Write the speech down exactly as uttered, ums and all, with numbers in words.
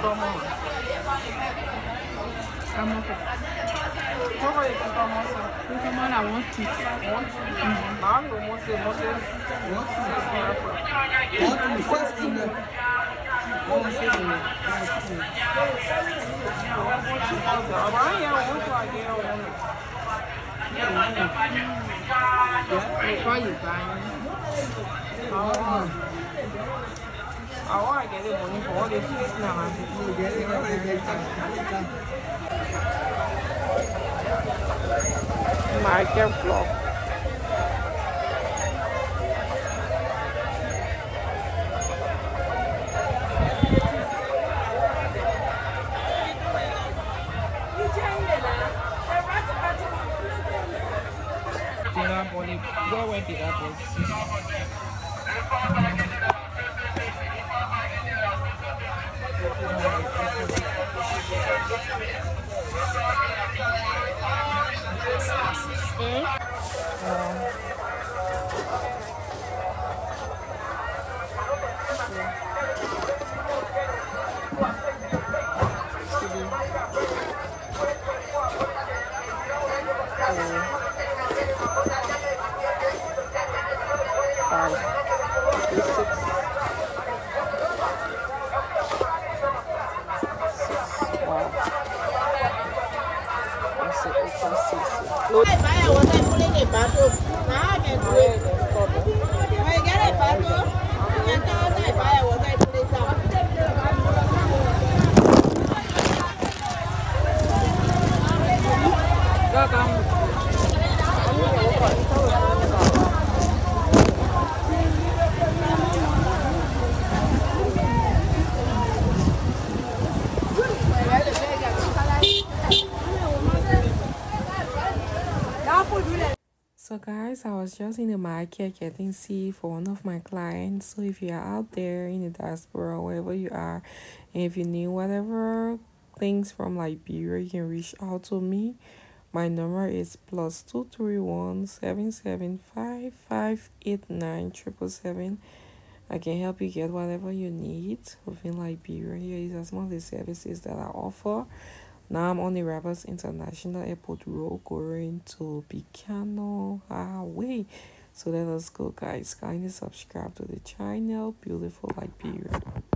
I'm okay. What are you going to do? Come on, I want to. I want to. Now I'm going to say, what is what is before you buy I want to get the money for all the things now. Market vlog. Where went the apples? Mm? Um, So guys, I was just in the market getting seed for one of my clients. So if you are out there in the diaspora, wherever you are, and if you need whatever things from Liberia, you can reach out to me. My number is plus two three one seven seven five five eight nine triple seven. I can help you get whatever you need within Liberia. Here is some of the services that I offer. Now I'm on the Rabbits International Airport Road going to Picano Highway. So let us go, guys. Kindly subscribe to the channel. Beautiful Liberia.